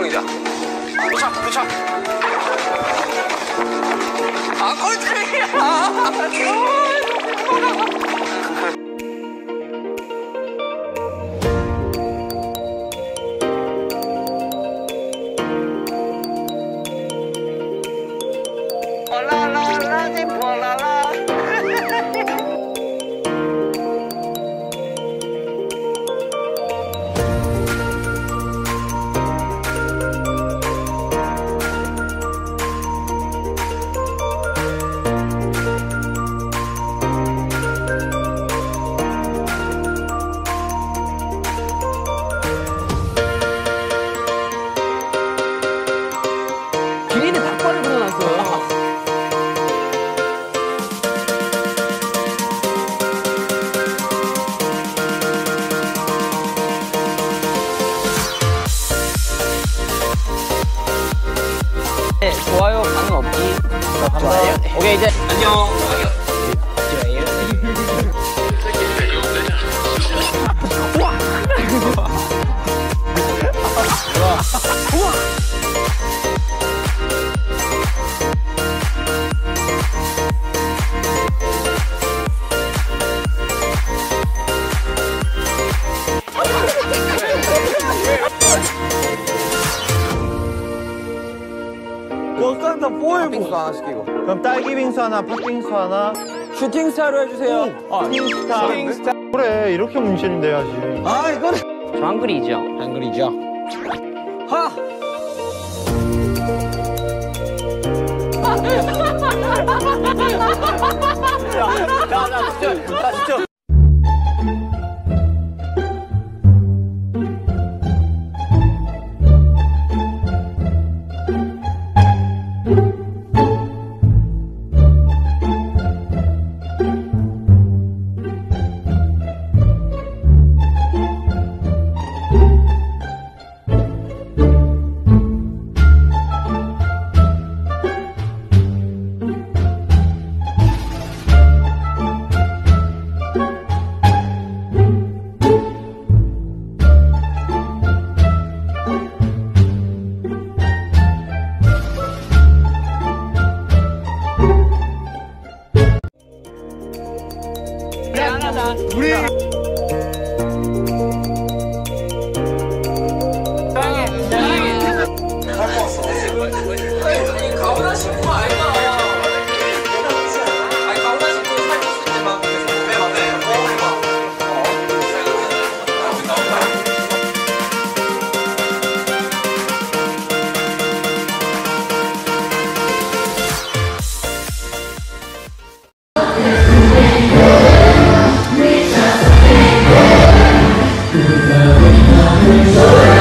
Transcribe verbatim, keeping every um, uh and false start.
촬영이자. 도착, 도착. 아, 꼴등이야. 올라라라지 올라라. 기린이 닭발을 불어놨어요. 네, 좋아요 반응 없기. 좋아요. 오케이 이제 안녕. 버스한테 뭐해 빙수 하나 시키고. 그럼 딸기 빙수 하나, 팥빙수 하나. 슈팅 스타로 해주세요. 슈팅스타. 슈팅스타. 그래, 이렇게 문신을 내야지. 아 이거는 저 한글이죠. 한글이죠. 하. 자자 진짜 나 진짜. 우리 가오나 신고 아이가. 아니 가오나 신고 살고 있을 때만 왜 맞네? 어, 해봐. Yeah.